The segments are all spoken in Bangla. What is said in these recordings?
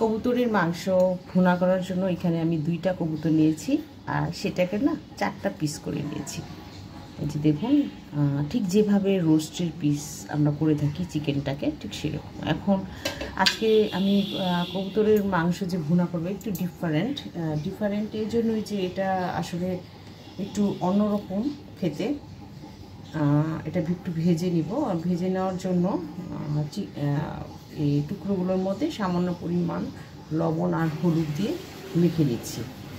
কবুতরের মাংস ভুনা করার জন্য এখানে আমি 2টা কবুতর নিয়েছি আর সেটাকে না 4টা পিস করে নিয়েছি। এই যে দেখুন, ঠিক যেভাবে রোস্টের পিস আমরা করে থাকি চিকেনটাকে, ঠিক সেরকম। এখন আজকে আমি কবুতরের মাংস যে ভুনা করবো একটু ডিফারেন্ট এই জন্যই যে এটা আসলে একটু অন্যরকম খেতে। এটা একটু ভেজে নিব, আর ভেজে নেওয়ার জন্য এই টুকরোগুলোর মধ্যে সামান্য পরিমাণ লবণ আর হলুদ দিয়ে মেখে নিচ্ছি।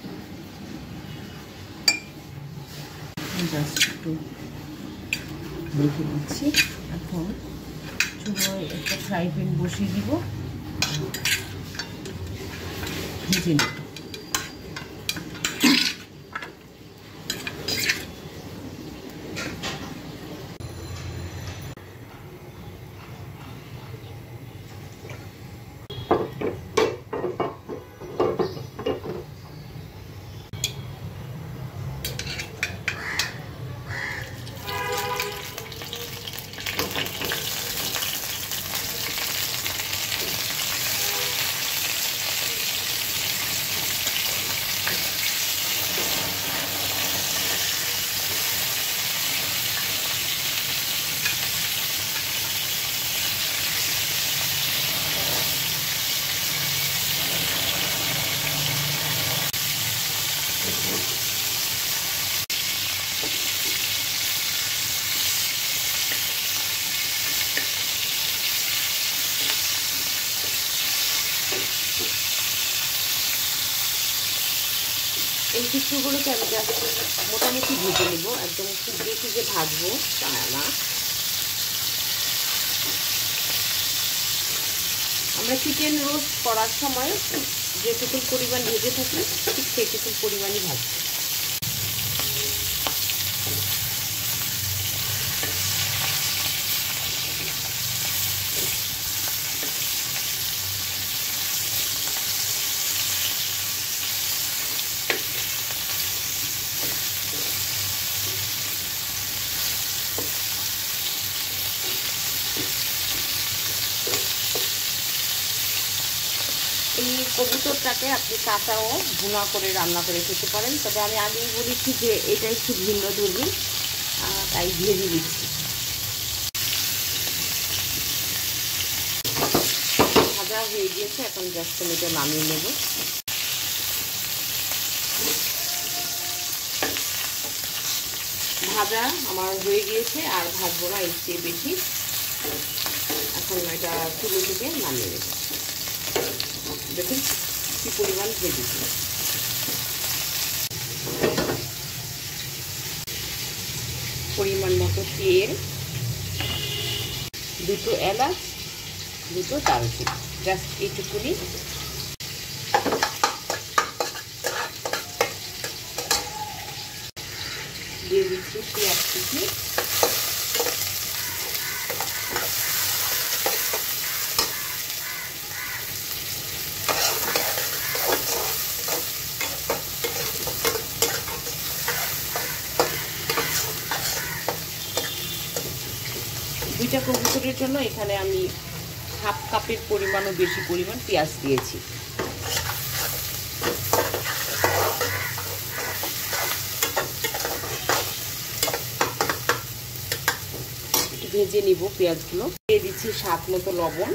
জাস্ট একটু মেখে নিচ্ছি। এখন চুলোয় একটা ফ্রাই প্যান বসিয়ে দিব, ভেজে নিব। এই টুকরোগুলোকে আমি মোটামুটি ভেজে নেব, একদম খুব বেশি যে ভাজবো তা না। আমরা চিকেন রোস্ট করার সময় যেটুকু পরিমাণ ভেজে থাকি ঠিক সেইটুকু পরিমাণই ভাজবো। এই কবুতরটাকে আপনি কাঁচাও ভুনা করে রান্না করে খেতে পারেন, তবে আমি আগেই বলেছি যে এটা একটু ভিন্ন ধর্মী, তাই ভেজে দিচ্ছি। ভাজা হয়ে গিয়েছে, এখন জাস্ট আমি এটা নামিয়ে নেব। ভাজা আমার হয়ে গিয়েছে, আর ভাজবো না এর চেয়ে বেশি। এখন এটা চুলো থেকে নামিয়ে নেব। দেখুন কি পরিমাণ ভেজেছি। পরিমাণ মতো তেল, 2টো এলাচ, 2টো দারুচিনি, জাস্ট এইটুকুনি। দিয়ে দিচ্ছি পেঁয়াজ কুচি, দুইটা কবুতরের জন্য এখানে আমি হাফ কাপের পরিমাণও বেশি পরিমাণ পেঁয়াজ দিয়েছি। একটু ভেজে নিব পেঁয়াজগুলো। দিয়ে দিচ্ছি স্বাদ মতো লবণ,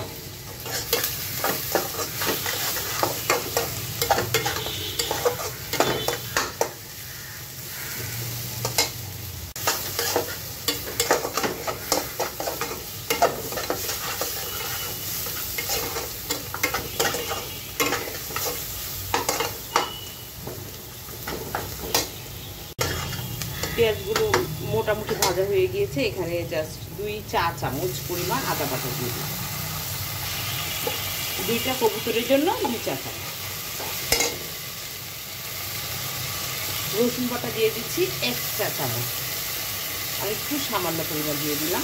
পেঁয়াজগুলো মোটামুটি ভাজা হয়ে গিয়েছে। এখানে জাস্ট 2 চা চামচ পরিমাণ আদা বাটা দিয়ে দিই। 2টা কবুতরের জন্য 2 চা চামচ। রসুন বাটা দিয়ে দিচ্ছি 1 চা চামচ, আর একটু সামান্য পরিমাণ দিয়ে দিলাম,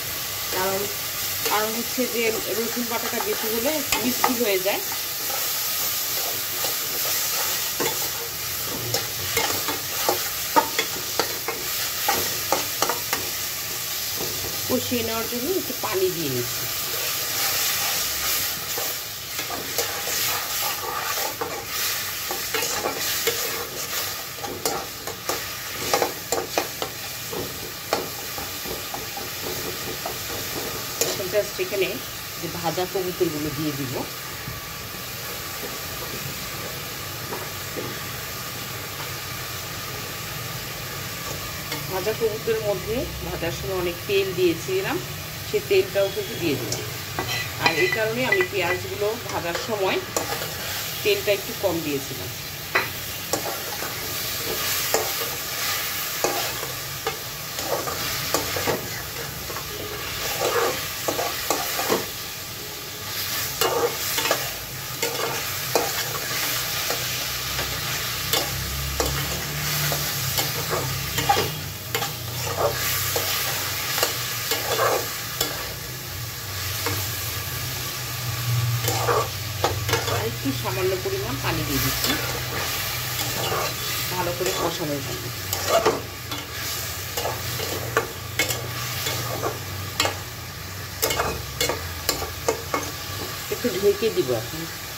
কারণ হচ্ছে যে রসুন বাটাটা বেশি হলে মিষ্টি হয়ে যায়। কষিয়ে নেওয়ার জন্য একটু পানি দিয়ে নিচ্ছি। জাস্ট এখানে যে ভাজা কবুতরগুলো দিয়ে দিব। ভাজা কবুতরের মধ্যে ভাজার সময় অনেক তেল দিয়েছিলাম, সে তেলটাও কিন্তু দিয়ে দিলাম। আর এই কারণে আমি পেঁয়াজগুলো ভাজার সময় তেলটা একটু কম দিয়েছিলাম। একটু সামান্য পরিমাণ পানি দিয়ে দিচ্ছি ভালো করে কষানোর জন্য। একটু ঢেকে দিব এখন।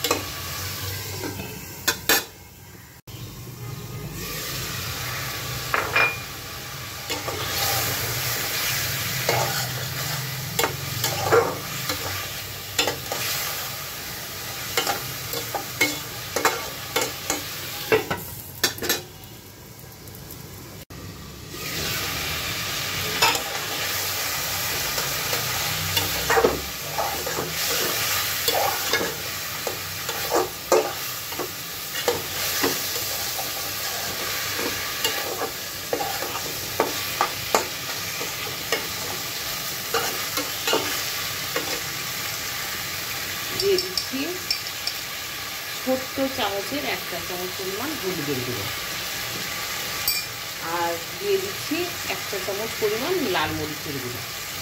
দিয়ে দিচ্ছি ছোট্ট চামচের 1 চা চামচ পরিমাণ হলুদের গুঁড়ো, আর দিয়ে দিচ্ছি 1 চা চামচ পরিমাণ লাল মরিচের গুঁড়ো।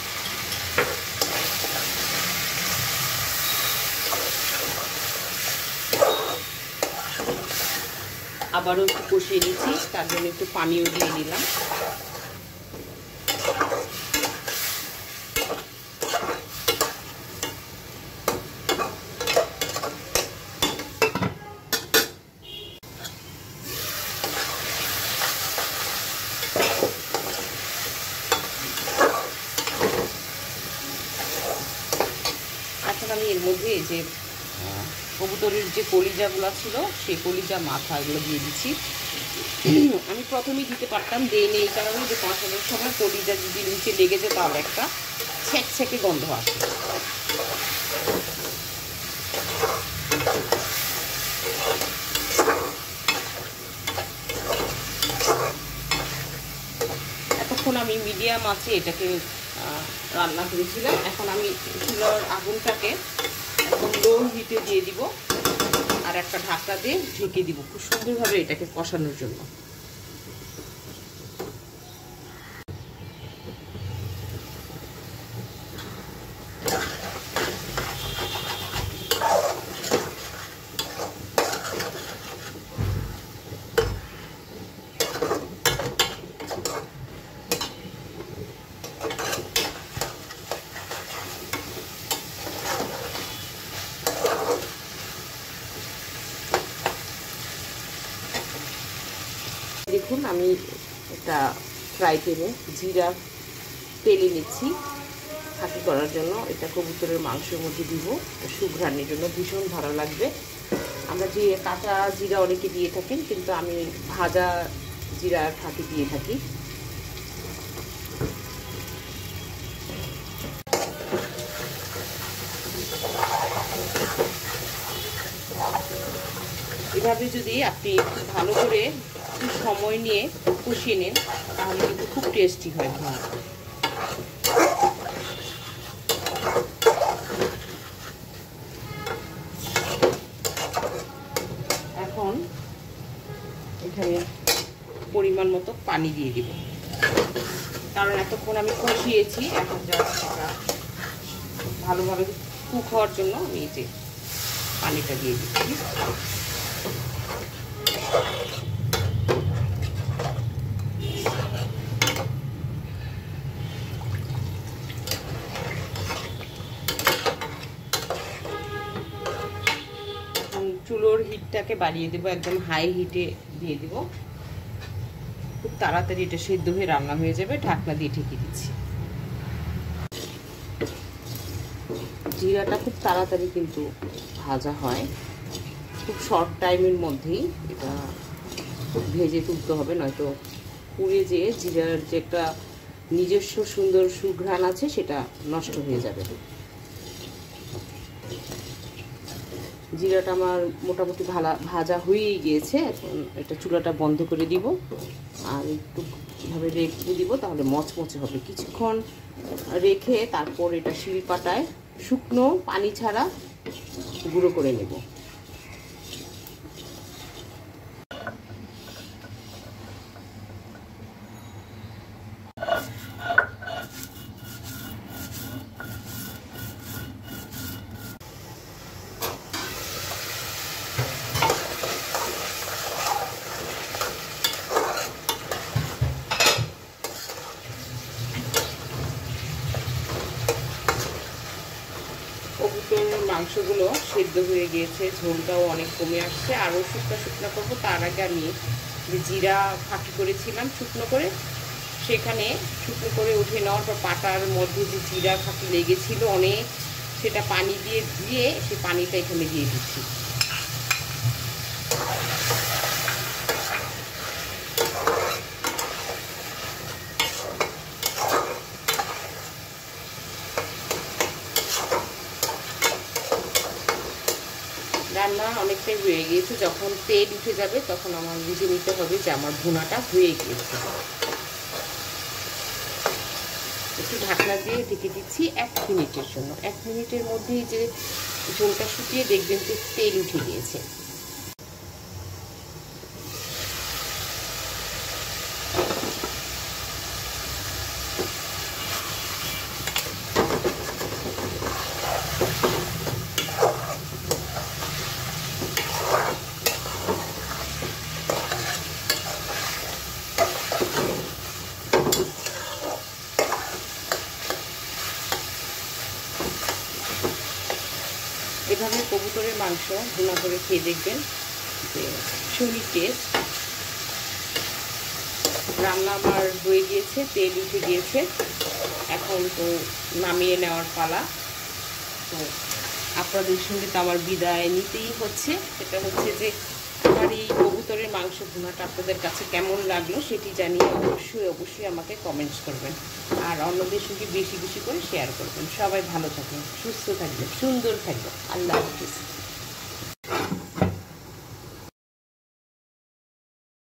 আবারও একটু কষিয়ে নিচ্ছি, তার জন্য একটু পানিও দিয়ে নিলাম। এখন আমি এর মধ্যে এই যে কবুতরের যে কলিজাগুলো ছিল সেই কলিজা মাথা এগুলো দিয়ে দিচ্ছি। আমি প্রথমেই দিতে পারতাম, দেইনি এই কারণে যে কষানোর সময় কলিজা যদি নিচে লেগে যায় তাহলে একটা ছেঁকে গন্ধ আসে। এতক্ষণ আমি মিডিয়াম আঁচে এটাকে রান্না করেছিলাম। এখন আমি চুলার আগুনটাকে একদম লো হিটে দিয়ে দিব আর একটা ঢাকা দিয়ে ঢেকে দিব খুব সুন্দরভাবে এটাকে কষানোর জন্য। দেখুন আমি একটা ফ্রাই প্যানে জিরা তেলে নিচ্ছি খাঁটি করার জন্য। এটা কবুতরের মাংসের মধ্যে দিব, সুঘ্রাণের জন্য ভীষণ ভালো লাগবে। আমরা যে কাঁচা জিরা অনেকে দিয়ে থাকেন, কিন্তু আমি ভাজা জিরা খাঁটি দিয়ে থাকি। এভাবে যদি আপনি ভালো করে সময় নিয়ে কষিয়ে নেন তাহলে কিন্তু খুব টেস্টি হয়। এখন এখানে পরিমাণ মতো পানি দিয়ে দিব, কারণ এতক্ষণ আমি কষিয়েছি। এখন জাস্ট ভালোভাবে কুক হওয়ার জন্য আমি এই যে পানিটা দিয়ে দিচ্ছি। চুলোর হিটটাকে বাড়িয়ে দেবো, একদম হাই হিটে দিয়ে দেবো। খুব তাড়াতাড়ি এটা সেদ্ধ হয়ে রান্না হয়ে যাবে। ঢাকনা দিয়ে ঢেকে দিচ্ছি। জিরাটা খুব তাড়াতাড়ি কিন্তু ভাজা হয়, খুব শর্ট টাইমের মধ্যেই এটা খুব ভেজে তুলতে হবে, নয়তো পুড়ে যেয়ে জিরার যে একটা নিজস্ব সুন্দর সুঘ্রাণ আছে সেটা নষ্ট হয়ে যাবে। জিরাটা আমার মোটামুটি ভাজা হয়েই গিয়েছে। এখন এটা চুলাটা বন্ধ করে দিব আর একটু এভাবে রেখে দিব, তাহলে মচমচে হবে। কিছুক্ষণ রেখে তারপর এটা শিলপাটায় শুকনো পানি ছাড়া গুঁড়ো করে নেব। কবুতরের মাংসগুলো সেদ্ধ হয়ে গিয়েছে, ঝোলটাও অনেক কমে আসছে। আরও শুকনো করবো, তার আগে আমি যে জিরা ফাঁকি করেছিলাম শুকনো করে, সেখানে শুকনো করে উঠে নেওয়ার পর পাটার মধ্যে যে জিরা ফাঁকি লেগেছিল অনেক, সেটা পানি দিয়ে সেই পানিটা এখানে দিয়ে দিচ্ছি। রান্না অনেকটাই হয়ে গিয়েছে, যখন তেল উঠে যাবে তখন আমার বুঝে নিতে হবে যে আমার ভুনাটা হয়ে গিয়েছে। একটু ঢাকনা দিয়ে ঢেকে দিচ্ছি 1 মিনিটের জন্য। 1 মিনিটের মধ্যেই যে ঝোলটা শুকিয়ে দেখবেন যে তেল উঠে গিয়েছে। এভাবে কবুতরের মাংস ভুনা করে খেয়ে দেখবেন যে সুন্দর টেস্ট। রান্না আমার হয়ে গিয়েছে, তেল উঠে গিয়েছে, এখন তো নামিয়ে নেওয়ার পালা। তো আপনাদের সঙ্গে তো আমার বিদায় নিতেই হচ্ছে। সেটা হচ্ছে যে আমার এই কবুতরের মাংস ভুনাটা আপনাদের কাছে কেমন লাগলো সেটি জানিয়ে অবশ্যই আমাকে কমেন্টস করবেন, আর অন্যদের সঙ্গে বেশি বেশি করে শেয়ার করবেন। সবাই ভালো থাকবেন, সুস্থ থাকবেন, সুন্দর থাকবেন। আল্লাহ হাফিজ।